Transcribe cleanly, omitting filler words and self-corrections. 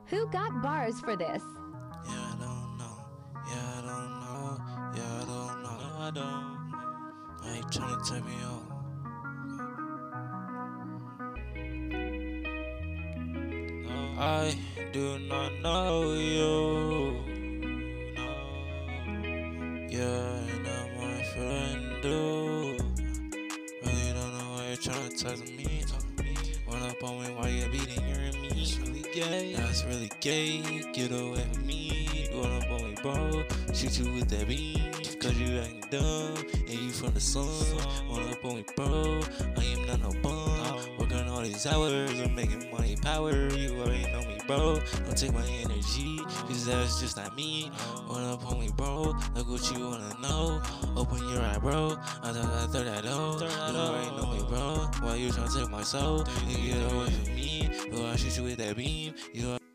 Who got bars for this? Yeah, I don't know. Yeah, I don't know. Yeah, I don't know. No, I don't. I ain't tryna turn me on. No, I do not know you. No. You're not my friend, dude. Really don't know why you're trying to talk to me. Run up on me while you're beating your me. That's really gay. That's really gay. Get away from me. Run up on me, bro. Shoot you with that beam. Cause you acting dumb. And you from the sun. Run up on me, bro. I am not no bum. Working all these hours. I'm making money power. You already know me, bro. Don't take my energy. Cause that's just not me. Run up on me, bro. Look what you wanna know. Open your eye, bro. I thought that out. You already know me, bro. Why you tryna take my soul? You get away from me. Bro, I shoot you with that beam. You